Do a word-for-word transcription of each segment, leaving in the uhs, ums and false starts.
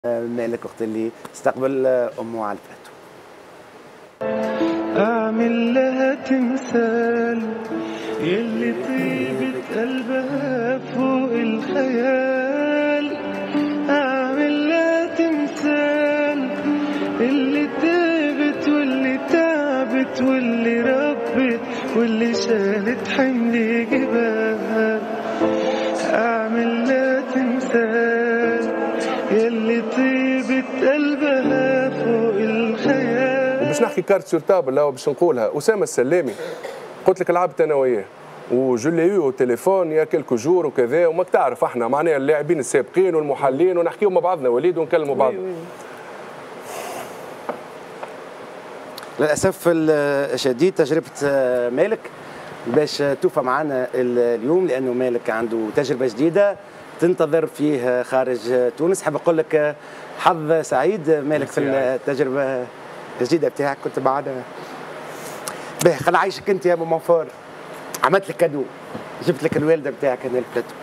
مالك وقت اللي استقبل امه على البلاتو. اعمل لها تمثال يلي طيبة قلبها فوق الخيال، اعمل لها تمثال اللي تعبت واللي تعبت واللي ربت واللي شالت حمل جبال، اعمل لها تمثال يلي طيبة قلبها فوق الخيال. باش نحكي كارت سور تابل لو باش نقولها اسامه السلامي، قلت لك لعبت انا وياه وجو لي يو تليفون يا كيلكو جور وكذا، وماك تعرف احنا معناها اللاعبين السابقين والمحلين ونحكيو مع بعضنا وليد ونكلموا بعض. للاسف الشديد تجربه مالك باش توفى معنا اليوم، لانه مالك عنده تجربه جديده تنتظر فيه خارج تونس. حاب اقول لك حظ سعيد مالك في التجربه الجديده بتاعك. كنت بعدها باهي خليني نعيشك انت يا ماما فور، عملت لك كادو، جبت لك الوالده بتاعك هنا البلاتو.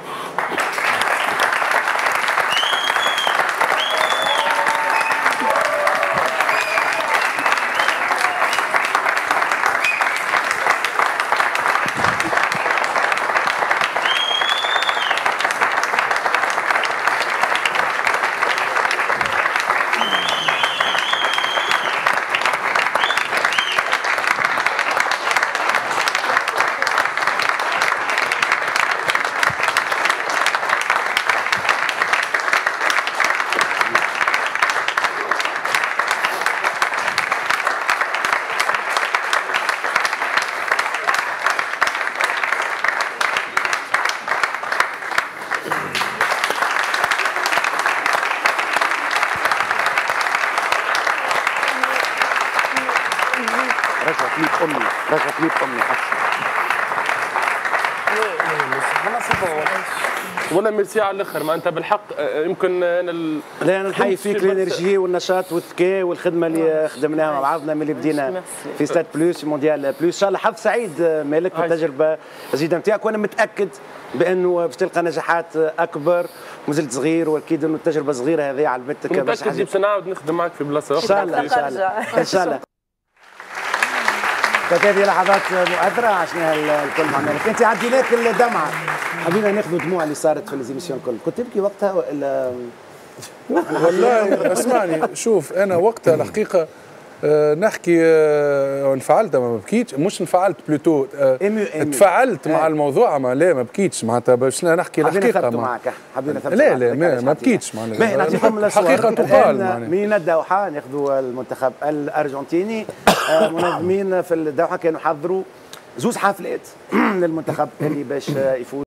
رجعت لي امي، رجعت لي امي وانا ميرسي على الاخر. ما انت بالحق يمكن انا ال... لا انا نحيي فيك الانرجي والنشاط والذكاء والخدمه اللي خدمناها مع بعضنا من اللي بدينا في ستاد بلوس مونديال بلوس. ان شاء الله حظ سعيد مالك في التجربه الجديده نتاعك، وانا متاكد بانه باش تلقى نجاحات اكبر. مازلت صغير واكيد انه التجربه صغيره هذه على بيتك. متاكد باش نعاود نخدم معك في بلاصه اخرى. ان شاء الله ان شاء الله ان شاء الله. هذه لحظات مؤثرة عشناها الكل مع مالك. انت عديناك الدمعة، حبينا ناخذ الدموع اللي صارت في الزيميسيون الكل. كنت تبكي وقتها ولا؟ والله اسمعني، شوف انا وقتها الحقيقة أه نحكي أه انفعلت، ما بكيتش، مش انفعلت بلوتو أه تفاعلت مع الموضوع، ما لا ما بكيتش معناتها باش نحكي الحقيقة. حبينا معك حبينا لا لا ما, ما بكيتش معناتها الحقيقة تقال. من الدوحة ناخذوا المنتخب الأرجنتيني. منظمين في الدوحة كانوا حضروا زوز حفلات للمنتخب اللي باش يفوز.